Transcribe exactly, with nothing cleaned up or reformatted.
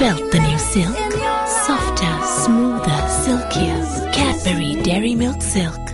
Felt the new silk? Softer, smoother, silkier. Cadbury Dairy Milk Silk.